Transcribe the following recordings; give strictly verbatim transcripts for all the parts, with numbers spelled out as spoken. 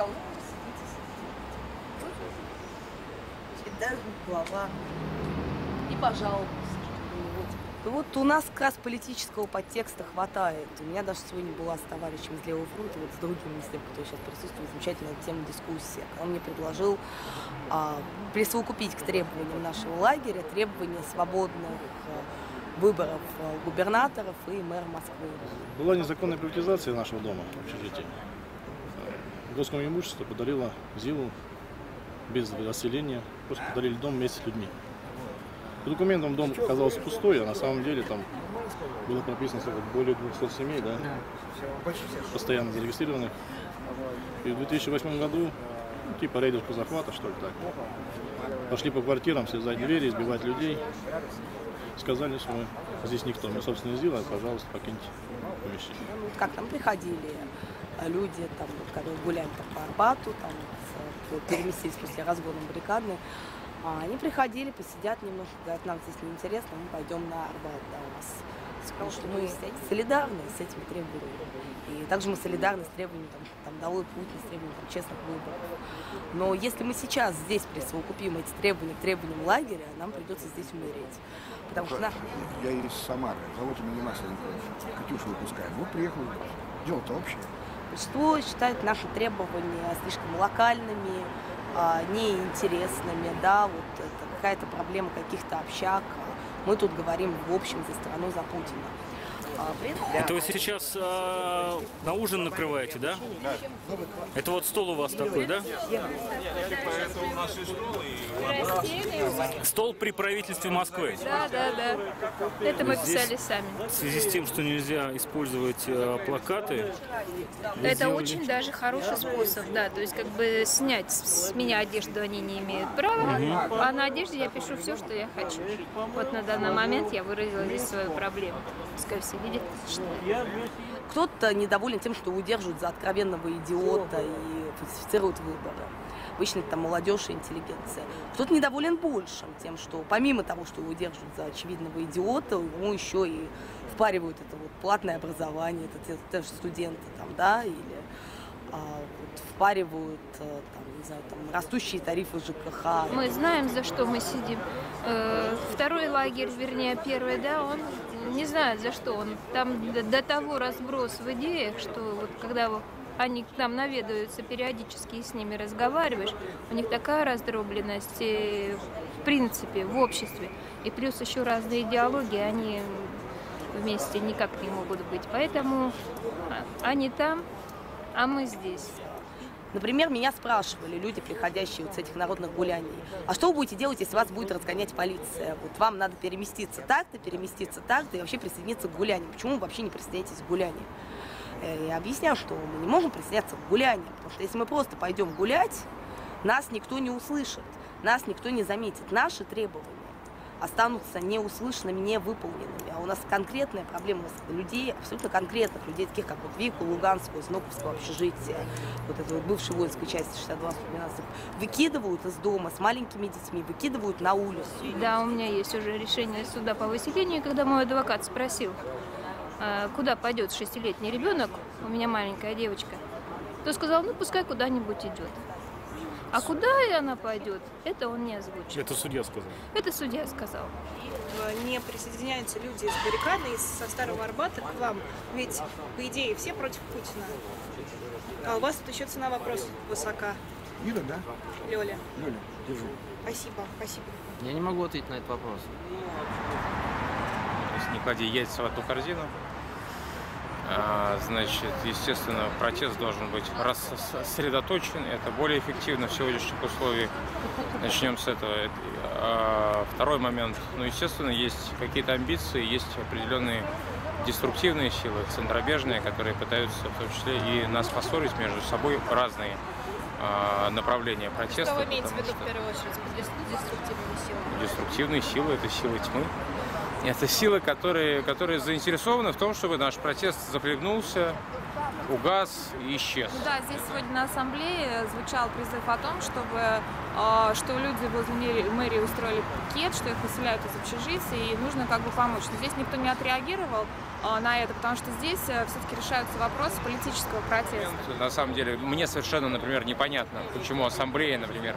сказал, ну, сидите, сидите. Даже глава. И пожаловался. Ну вот у нас как раз политического подтекста хватает. У меня даже сегодня была с товарищем из Левого фронта, вот с другим министром, который сейчас присутствует, замечательная тема дискуссии. Он мне предложил а, присовокупить к требованиям нашего лагеря требования свободных а, выборов а, губернаторов и мэра Москвы. Была незаконная приватизация нашего дома, общежития. Госкому имуществу подарила ЗИЛу без расселения, просто подарили дом вместе с людьми. По документам дом оказался пустой, а на самом деле там было прописано более двухсот семей, да, постоянно зарегистрированных. И в две тысячи восьмом году, ну, типа рейдерского захвата, что ли, так, пошли по квартирам, срезать двери, избивать людей. Сказали, что мы здесь никто, мы собственно сделали, пожалуйста, покиньте помещение. Как там приходили люди, там, которые гуляли там, по Арбату, там, переместились после разгона баррикадной. Они приходили, посидят немножко, говорят, нам здесь неинтересно, мы пойдем на Арбат, да, у нас. Потому что мы солидарны с этими требованиями. И также мы солидарны с требованием, там, там, долой Путина, с требованием там, честных выборов. Но если мы сейчас здесь присовокупим эти требования к требованиям лагеря, нам придется здесь умереть. Потому что... Я из Самары, завод анимации Катюшу выпускаем. Вот приехал, дело-то общее. Большинство считает наши требования слишком локальными, неинтересными, да, вот это какая-то проблема каких-то общак. Мы тут говорим в общем за страну, за Путина. Это вы сейчас а, на ужин накрываете, да? Это вот стол у вас такой, да? Стол при правительстве Москвы. Да, да, да. Это мы писали сами. В связи с тем, что нельзя использовать а, плакаты. Это сделали... очень даже хороший способ, да. То есть как бы снять с меня одежду они не имеют права, угу. А на одежде я пишу все, что я хочу. Вот на данный момент я выразила здесь свою проблему. Пускай все видят. Кто-то недоволен тем, что удерживают за откровенного идиота и фальсифицируют выборы. Обычно это там молодежь и интеллигенция. Кто-то недоволен большим тем, что помимо того, что его удерживают за очевидного идиота, ему еще и впаривают это вот платное образование, это те же студенты там, да, или а, вот, впаривают там, не знаю, там, растущие тарифы ЖКХ. Мы знаем, за что мы сидим. Второй лагерь, вернее, первый, да, он не знает, за что он. Там до, до того разброс в идеях, что вот когда они к нам наведываются периодически и с ними разговариваешь, у них такая раздробленность и, в принципе, в обществе. И плюс еще разные идеологии, они вместе никак не могут быть. Поэтому они там, а мы здесь. Например, меня спрашивали люди, приходящие вот с этих народных гуляний, а что вы будете делать, если вас будет разгонять полиция? Вот вам надо переместиться так-то, переместиться так-то и вообще присоединиться к гулянию. Почему вы вообще не присоединяетесь к гулянию? Я объясняю, что мы не можем присоединяться к гулянию, потому что если мы просто пойдем гулять, нас никто не услышит, нас никто не заметит. Наши требования останутся неуслышанными, невыполненными. А у нас конкретная проблема, у нас людей, абсолютно конкретных людей, таких как вот Вику, Луганского, из Нуковского общежития, вот это вот бывшей воинской части шестьдесят два двенадцать, выкидывают из дома с маленькими детьми, выкидывают на улицу. Да, у меня есть уже решение суда по выселению, когда мой адвокат спросил, куда пойдет шестилетний ребенок, у меня маленькая девочка, то сказал, ну пускай куда-нибудь идет. А куда она пойдет, это он не озвучил. Это судья сказал? Это судья сказал. Не присоединяются люди из баррикады, со Старого Арбата к вам. Ведь, по идее, все против Путина. А у вас тут еще цена вопроса высока. Юля, да? Лёля. Лёля, держу. Спасибо, спасибо. Я не могу ответить на этот вопрос. То есть не клади яйца в одну корзину. Значит, естественно, протест должен быть рассредоточен. Это более эффективно в сегодняшних условиях. Начнем с этого. Второй момент. Ну, естественно, есть какие-то амбиции, есть определенные деструктивные силы, центробежные, которые пытаются, в том числе, и нас поссорить между собой разные направления протеста. Что вы имеете в виду в первую очередь под деструктивными силами? Деструктивные силы – это силы тьмы. Это силы, которые, которые заинтересованы в том, чтобы наш протест захлебнулся угас и исчез. Ну да, здесь сегодня на ассамблее звучал призыв о том, чтобы, что люди возле мэрии, мэрии устроили пикет, что их выселяют из общежития, и нужно как бы помочь. Но здесь никто не отреагировал на это, потому что здесь все-таки решаются вопросы политического протеста. На самом деле, мне совершенно, например, непонятно, почему ассамблея, например,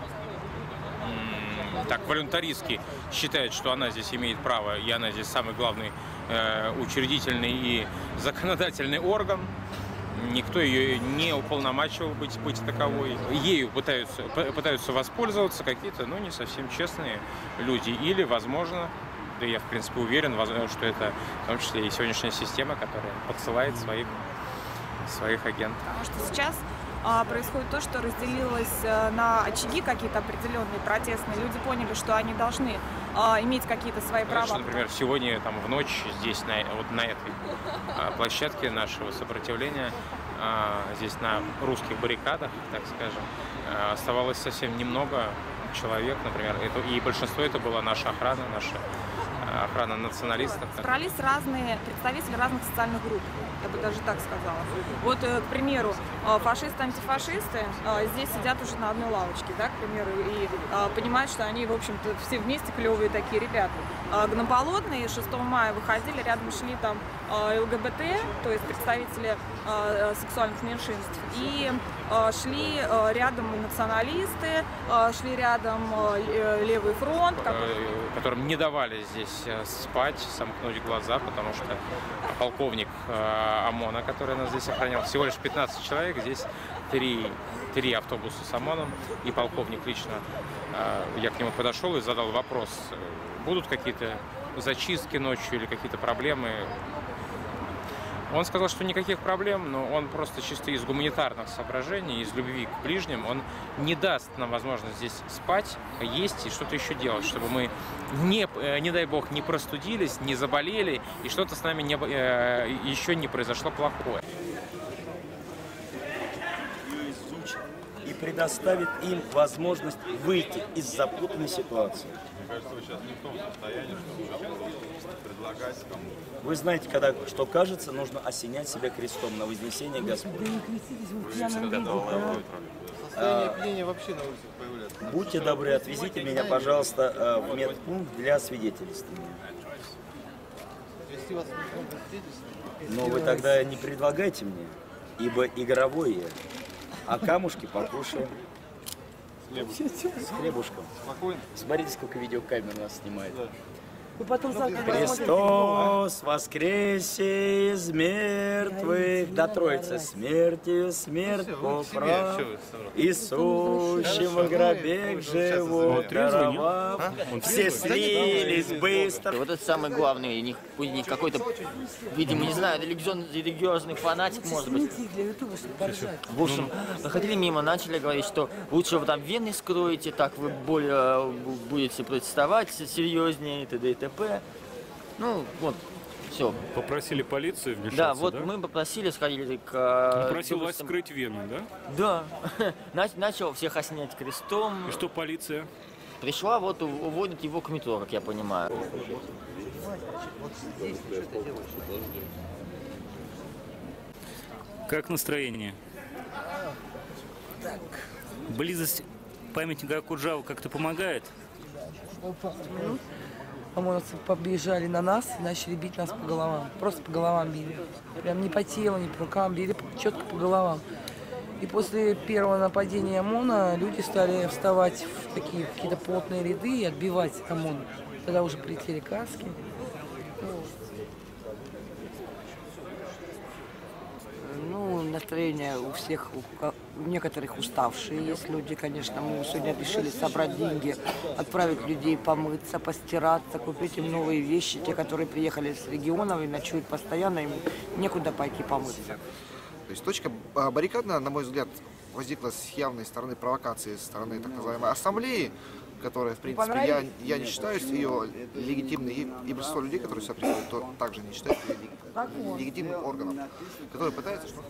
так волюнтаристски считает, что она здесь имеет право, и она здесь самый главный э, учредительный и законодательный орган. Никто ее не уполномачивал быть, быть таковой. Ею пытаются, пытаются воспользоваться какие-то, ну, не совсем честные люди. Или, возможно, да я, в принципе, уверен, что это в том числе и сегодняшняя система, которая подсылает своих, своих агентов. Потому что сейчас происходит то, что разделилось на очаги какие-то определенные протестные. Люди поняли, что они должны а, иметь какие-то свои права. Что, например, сегодня там, в ночь здесь, на, вот на этой а, площадке нашего сопротивления, а, здесь на русских баррикадах, так скажем, а, оставалось совсем немного человек, например, это, и большинство это была наша охрана, наша охрана националистов. Собрались разные представители разных социальных групп, я бы даже так сказала. Вот, к примеру, фашисты, антифашисты здесь сидят уже на одной лавочке, да, к примеру, и понимают, что они, в общем-то, все вместе клевые такие ребята. Гнополотные шестого мая выходили, рядом шли там ЛГБТ, то есть представители сексуальных меньшинств, и шли рядом националисты, шли рядом Левый фронт. Которым не давали здесь спать, сомкнуть глаза, потому что полковник ОМОНа, который нас здесь охранял, всего лишь пятнадцать человек, здесь три, три автобуса с ОМОНом, и полковник лично, я к нему подошел и задал вопрос, будут какие-то зачистки ночью или какие-то проблемы. Он сказал, что никаких проблем, но он просто чисто из гуманитарных соображений, из любви к ближним, он не даст нам возможность здесь спать, есть и что-то еще делать, чтобы мы, не, не дай бог, не простудились, не заболели, и что-то с нами не, еще не произошло плохое. И предоставит им возможность выйти из запутанной ситуации. Мне кажется, вы сейчас не в том состоянии, чтобы предлагать кому-то. Вы знаете, когда что кажется, нужно осенять себя крестом на вознесение Господне. Будьте добры, отвезите меня, пожалуйста, в медпункт для свидетельствования. Но вы тогда не предлагайте мне, ибо игровое, а камушки покушаем. С хлебушком. Спокойно. Смотрите, сколько видеокамер нас снимает. Вы потом завтра Христос воскресе из мертвых, да Троица смертью смерть поправ, Иисущим в гробе живот даровав, все слились быстро. Вот это самый главный, у них какой-то, видимо, не знаю, религиозный, религиозный фанатик, может быть. В общем, проходили мимо, начали говорить, что лучше вы там вены скроете, так вы более будете протестовать серьезнее, и т.д. и т.п. Ну, вот, все. Попросили полицию вмешаться, да? Вот да? мы попросили, сходили к... Он просил вас скрыть вену, да? Да. Начал всех осенять крестом. И что полиция? Пришла, вот уводит его к метро, как я понимаю. Как настроение? Так. Близость памятника Акуджавы как-то помогает? ОМОНовцы побежали на нас и начали бить нас по головам. Просто по головам били. Прям не по телу, не по рукам, били четко по головам. И после первого нападения ОМОНа люди стали вставать в такие какие-то плотные ряды и отбивать ОМОН. Тогда уже прилетели каски. Ну, настроение у всех, у некоторых уставшие есть люди, конечно. Мы сегодня решили собрать деньги, отправить людей помыться, постираться, купить им новые вещи. Те, которые приехали с регионов и ночуют постоянно, им некуда пойти помыться. То есть точка баррикадная, на мой взгляд, возникла с явной стороны провокации, со стороны так называемой ассамблеи, которая, в принципе, я, я не считаю ее легитимной, и, и большинство людей, которые сюда приходят, то также не считают ее легитимным органом, который пытается что-то.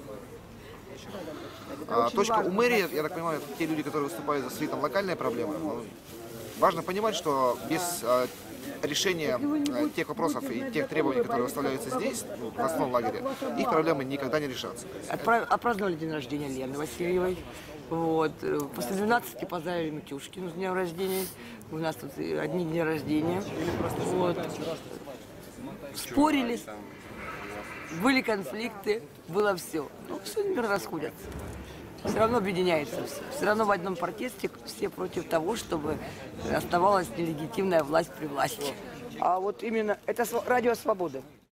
А, точка у мэрии, я так понимаю, те люди, которые выступают за свои там локальные проблемы, ну, Важно понимать, что без э, решения э, тех вопросов и тех требований, которые выставляются здесь, ну, в основном лагере, их проблемы никогда не решатся. Отправ... Отпраздновали день рождения Лены Васильевой. Вот. После двенадцати поздравили Матюшкину с днем рождения. У нас тут одни дни рождения. Вот. Спорили, были конфликты, было все. Ну, все мир расходятся. Все равно объединяется все. Все равно в одном протесте все против того, чтобы оставалась нелегитимная власть при власти. А вот именно это радио «Свобода».